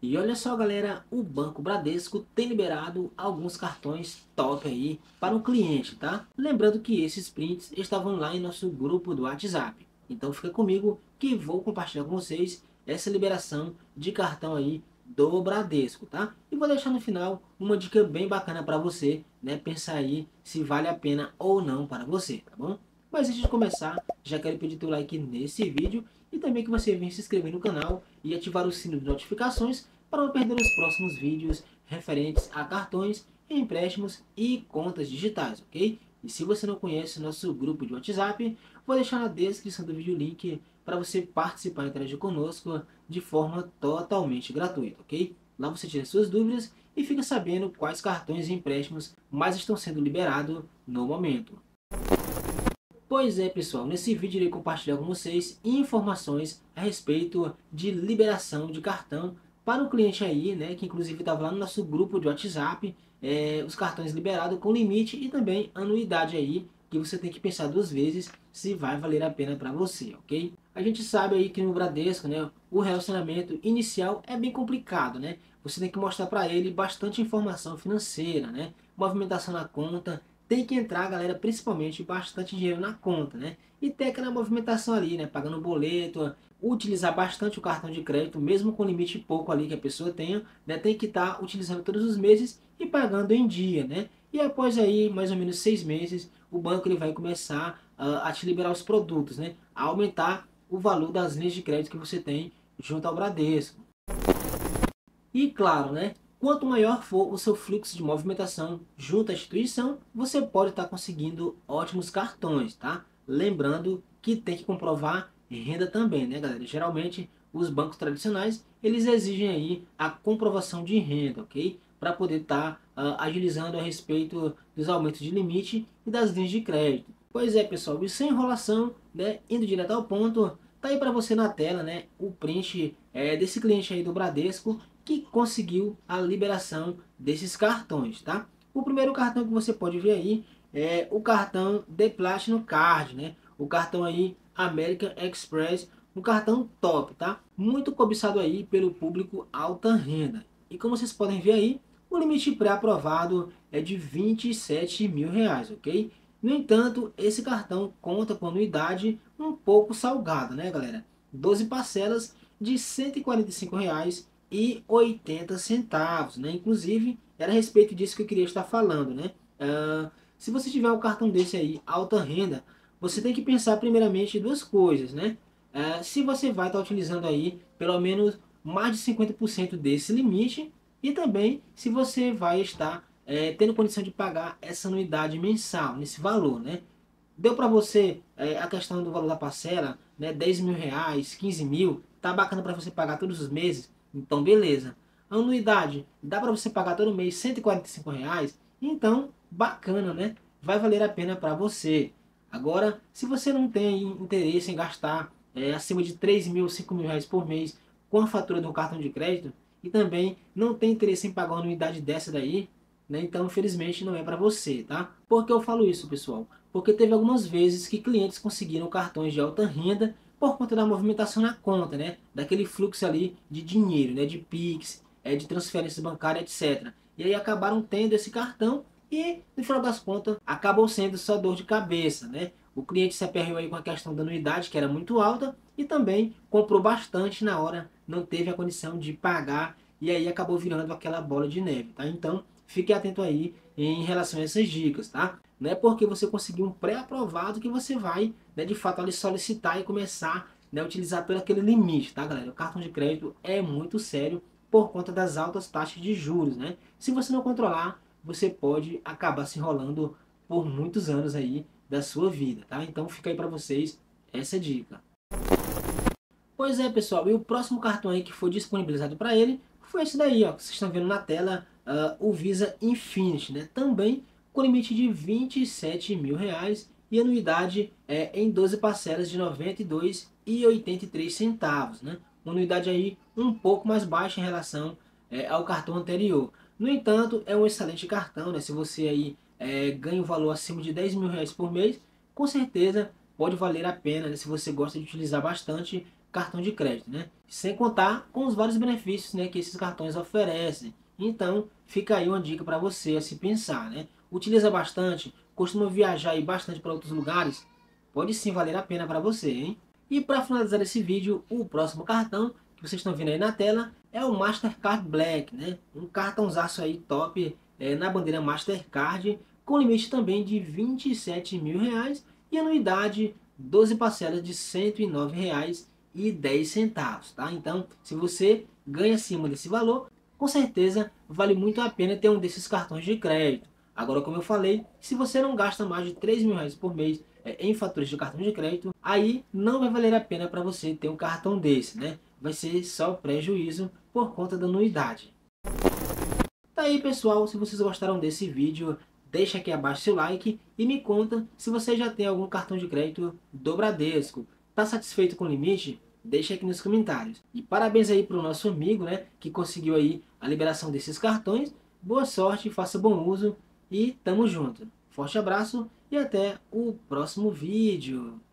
E olha só, galera, o Banco Bradesco tem liberado alguns cartões top aí para o cliente, tá? Lembrando que esses prints estavam lá em nosso grupo do WhatsApp. Então fica comigo que vou compartilhar com vocês essa liberação de cartão aí do Bradesco, tá? E vou deixar no final uma dica bem bacana para você, né? Pensar aí se vale a pena ou não para você, tá bom? Mas antes de começar, já quero pedir teu like nesse vídeo e também que você venha se inscrever no canal e ativar o sino de notificações para não perder os próximos vídeos referentes a cartões, empréstimos e contas digitais, ok? E se você não conhece nosso grupo de WhatsApp, vou deixar na descrição do vídeo o link para você participar e interagir conosco de forma totalmente gratuita, ok? Lá você tira suas dúvidas e fica sabendo quais cartões e empréstimos mais estão sendo liberados no momento. Pois é, pessoal, nesse vídeo irei compartilhar com vocês informações a respeito de liberação de cartão para o cliente aí, né, que inclusive estava lá no nosso grupo de WhatsApp, os cartões liberados com limite e também anuidade aí, que você tem que pensar duas vezes se vai valer a pena para você, ok? A gente sabe aí que no Bradesco, né, o relacionamento inicial é bem complicado, né? Você tem que mostrar para ele bastante informação financeira, né? Movimentação na conta, tem que entrar, galera, principalmente bastante dinheiro na conta, né? E ter aquela movimentação ali, né? Pagando boleto, utilizar bastante o cartão de crédito, mesmo com limite pouco ali que a pessoa tenha, né? Tem que estar utilizando todos os meses e pagando em dia, né? E após aí, mais ou menos 6 meses, o banco ele vai começar a te liberar os produtos, né? A aumentar o valor das linhas de crédito que você tem junto ao Bradesco. E claro, né? Quanto maior for o seu fluxo de movimentação junto à instituição, você pode estar conseguindo ótimos cartões, tá? Lembrando que tem que comprovar renda também, né, galera? Geralmente, os bancos tradicionais, eles exigem aí a comprovação de renda, ok? Para poder estar agilizando a respeito dos aumentos de limite e das linhas de crédito. Pois é, pessoal, e sem enrolação, né, indo direto ao ponto, tá aí para você na tela, né, o print desse cliente aí do Bradesco, que conseguiu a liberação desses cartões, tá? O primeiro cartão que você pode ver aí é o cartão The Platinum Card, né? O cartão aí American Express, um cartão top, tá? Muito cobiçado aí pelo público alta renda. E como vocês podem ver aí, o limite pré-aprovado é de R$ 27.000, ok? No entanto, esse cartão conta com anuidade um pouco salgada, né, galera? 12 parcelas de R$ 145,80, né? Inclusive, era a respeito disso que eu queria estar falando, né? Se você tiver um cartão desse aí, alta renda, você tem que pensar primeiramente duas coisas, né? Se você vai estar utilizando aí pelo menos mais de 50% desse limite e também se você vai estar tendo condição de pagar essa anuidade mensal, nesse valor, né? Deu para você a questão do valor da parcela, né? R$ 10.000, 15.000, tá bacana para você pagar todos os meses? Então beleza. A anuidade, dá para você pagar todo mês R$ 145? Então, bacana, né? Vai valer a pena para você. Agora, se você não tem interesse em gastar acima de R$ 3.000, R$ 5.000 por mês com a fatura do cartão de crédito e também não tem interesse em pagar uma anuidade dessa daí, né? Então, infelizmente, não é para você, tá? Por que eu falo isso, pessoal? Porque teve algumas vezes que clientes conseguiram cartões de alta renda por conta da movimentação na conta, né? Daquele fluxo ali de dinheiro, né? De Pix, de transferências bancárias, etc. E aí acabaram tendo esse cartão e, no final das contas, acabou sendo só dor de cabeça, né? O cliente se aperreou aí com a questão da anuidade, que era muito alta, e também comprou bastante na hora, não teve a condição de pagar, e aí acabou virando aquela bola de neve, tá? Então, fique atento aí em relação a essas dicas, tá? Não é porque você conseguiu um pré-aprovado que você vai, né, de fato ali solicitar e começar, né, a utilizar pelo aquele limite, tá, galera? O cartão de crédito é muito sério por conta das altas taxas de juros, né? Se você não controlar, você pode acabar se enrolando por muitos anos aí da sua vida, tá? Então fica aí para vocês essa dica. Pois é, pessoal, e o próximo cartão aí que foi disponibilizado para ele foi esse daí, ó, que vocês estão vendo na tela, o Visa Infinity, né? Também com limite de R$ 27.000 e anuidade em 12 parcelas de R$ 92,83, né? Uma anuidade aí um pouco mais baixa em relação ao cartão anterior. No entanto, é um excelente cartão, né? Se você aí ganha um valor acima de R$ 10.000 por mês, com certeza pode valer a pena, né? Se você gosta de utilizar bastante cartão de crédito, né? Sem contar com os vários benefícios, né, que esses cartões oferecem. Então, fica aí uma dica para você a se pensar, né? Utiliza bastante, costuma viajar aí bastante para outros lugares, pode sim valer a pena para você, hein? E para finalizar esse vídeo, o próximo cartão que vocês estão vendo aí na tela é o Mastercard Black, né? Um cartãozaço aí top na bandeira Mastercard, com limite também de R$ 27.000 e anuidade 12 parcelas de R$ 109,10, tá? Então, se você ganha acima desse valor, com certeza vale muito a pena ter um desses cartões de crédito. Agora, como eu falei, se você não gasta mais de R$ 3.000 por mês em faturas de cartão de crédito, aí não vai valer a pena para você ter um cartão desse, né? Vai ser só prejuízo por conta da anuidade. Tá aí, pessoal, se vocês gostaram desse vídeo, deixa aqui abaixo seu like e me conta se você já tem algum cartão de crédito do Bradesco. Tá satisfeito com o limite? Deixa aqui nos comentários. E parabéns aí para o nosso amigo, né, que conseguiu aí a liberação desses cartões. Boa sorte, faça bom uso e tamo junto. Forte abraço e até o próximo vídeo.